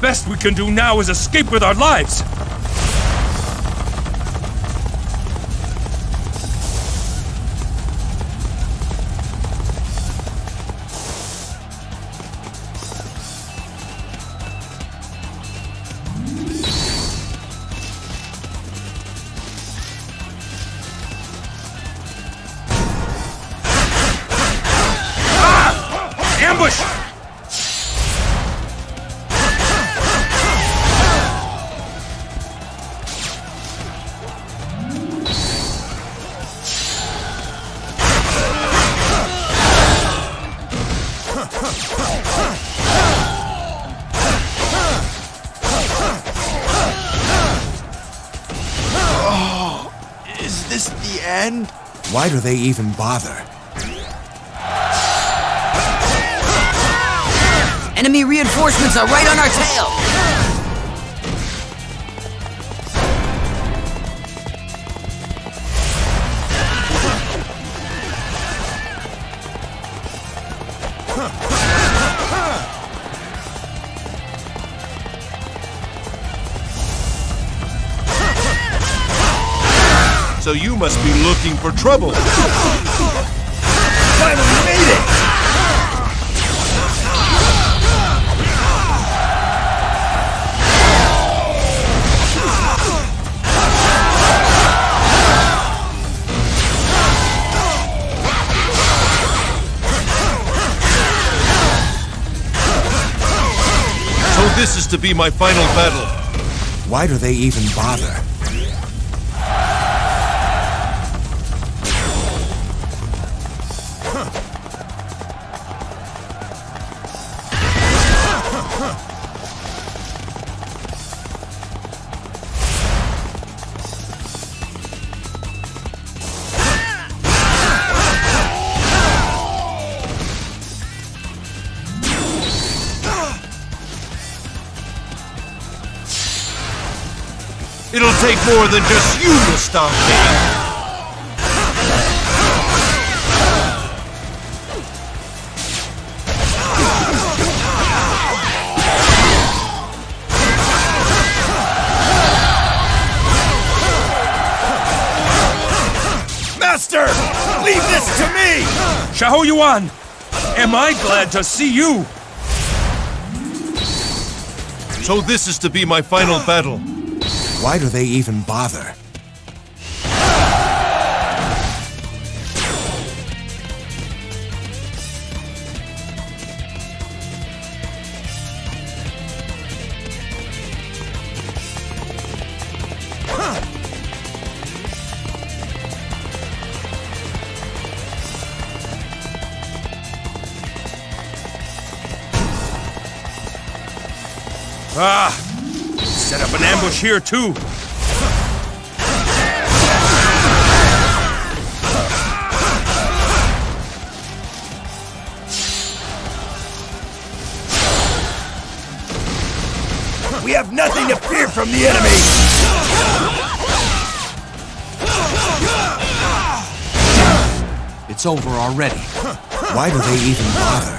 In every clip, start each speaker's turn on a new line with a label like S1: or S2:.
S1: best we can do now is escape with our lives. Ambush!
S2: Oh, is this the end?
S3: Why do they even bother?
S4: Enemy reinforcements are right on our tail!
S2: So you must be looking for trouble. Finally made it! So this is to be my final battle.
S3: Why do they even bother?
S2: It'll take more than just you to stop me. Master, leave this to me!
S1: Xiahou Yuan, am I glad to see you?
S2: So this is to be my final battle.
S3: Why do they even bother?
S1: Ah! Set up an ambush here, too!
S2: We have nothing to fear from the enemy!
S3: It's over already. Why do they even bother?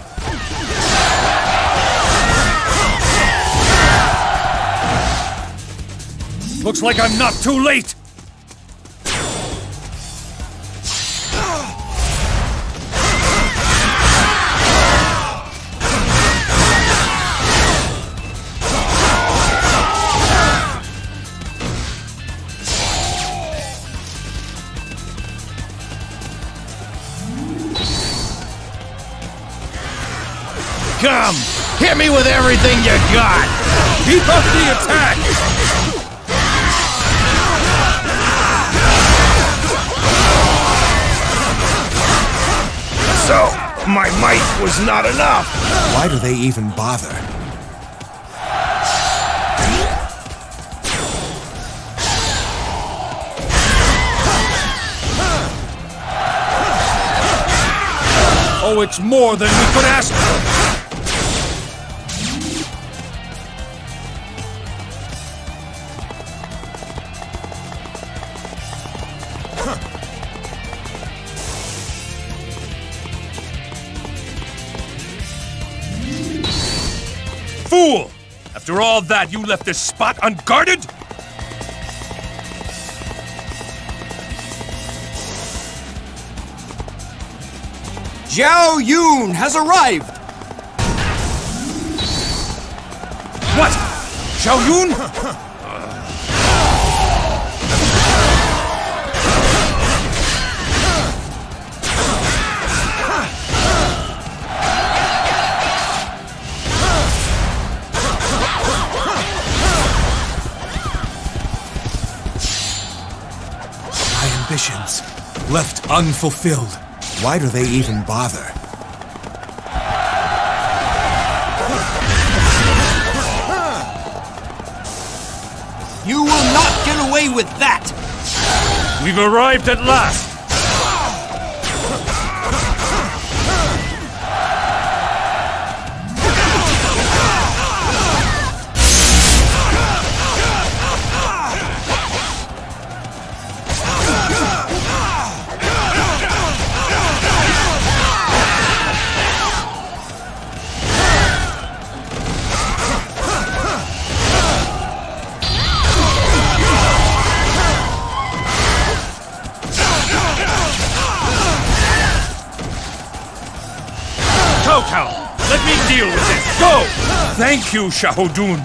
S1: Looks like I'm not too late!
S2: Come! Hit me with everything you got!
S1: Keep up the attack!
S2: So, my might was not enough!
S3: Why do they even bother?
S1: Oh, it's more than we could ask for! Fool! After After all that, you left this spot unguarded?
S5: Zhao Yun has arrived!
S1: What? Zhao Yun?
S3: My ambitions, left unfulfilled. Why do they even bother?
S5: You will not get away with that!
S1: We've arrived at last! Cao Cao, let me deal with this. Go! Thank you, Xiahou Dun.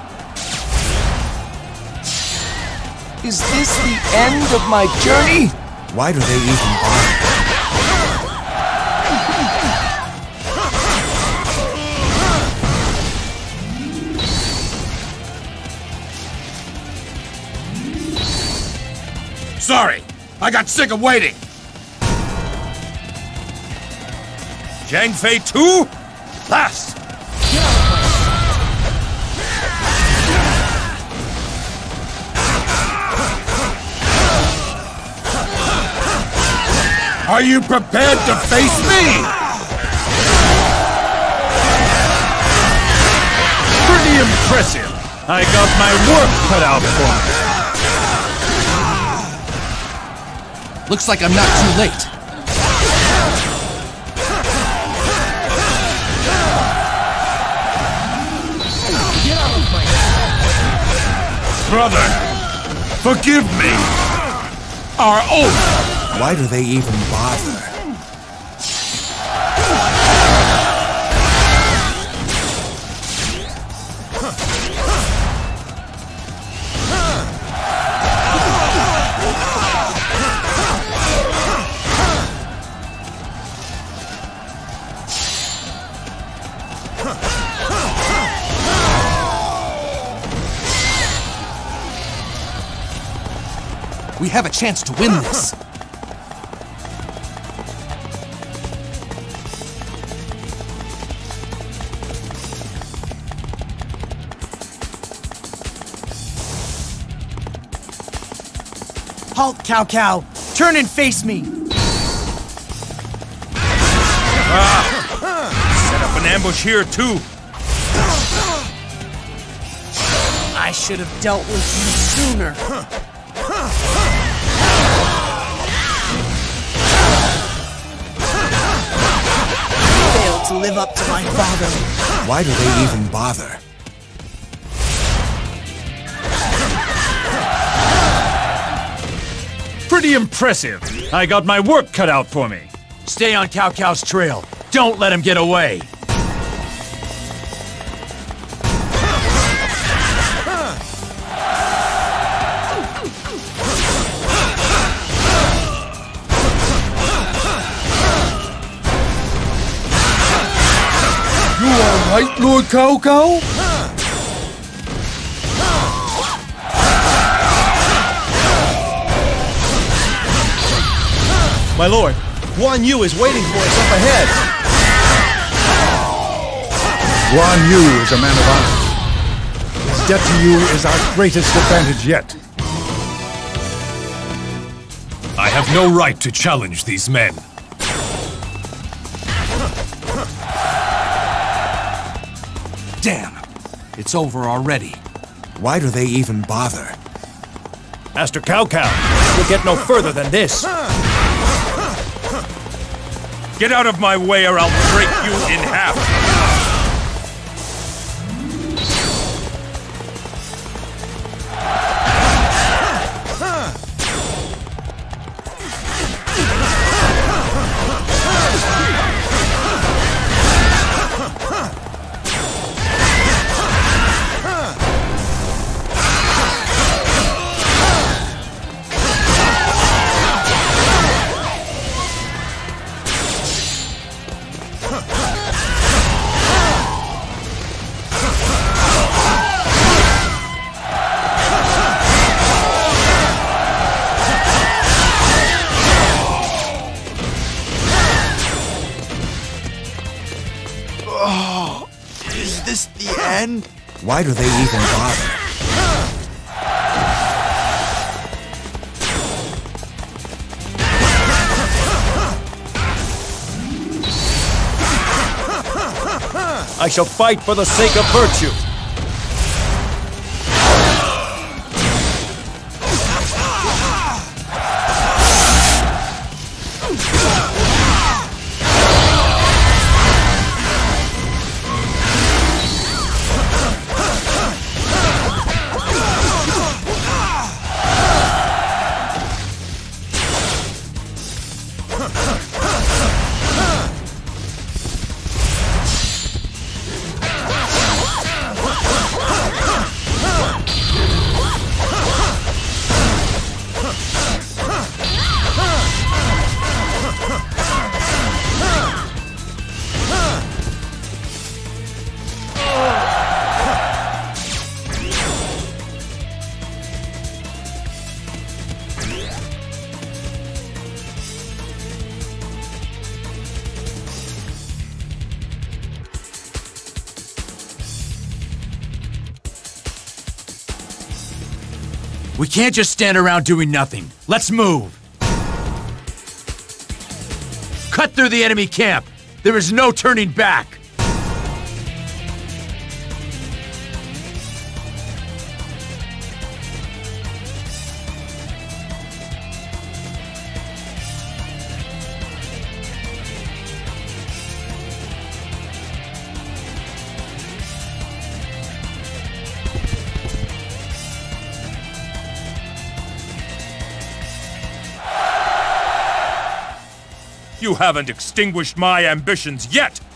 S5: Is this the end of my journey?
S3: Why do they even bother?
S1: Sorry, I got sick of waiting. Zhang Fei 2? Last! Are you prepared to face me? Pretty impressive. I got my work cut out for me.
S4: Looks like I'm not too late.
S1: Brother, forgive me. Our oath.
S3: Why do they even bother?
S4: We have a chance to win this.
S5: Halt, Cao Cao! Turn and face me!
S1: Set up an ambush here, too.
S5: I should have dealt with you sooner. Failed to live up to my father.
S3: Why do they even bother?
S1: Pretty impressive. I got my work cut out for me. Stay on Cao Cao's trail. Don't let him get away. You all right, Lord Cao Cao?
S2: My lord, Guan Yu is waiting for us up ahead.
S6: Guan Yu is a man of honor. His debt to you is our greatest advantage yet.
S1: I have no right to challenge these men.
S4: Damn! It's over already.
S3: Why do they even bother?
S1: Master Cao Cao, you'll get no further than this. Get out of my way or I'll break you in half.
S3: again? Why do they even bother?
S1: I shall fight for the sake of virtue. We can't just stand around doing nothing. Let's move! Cut through the enemy camp! There is no turning back!
S2: You haven't extinguished my ambitions yet,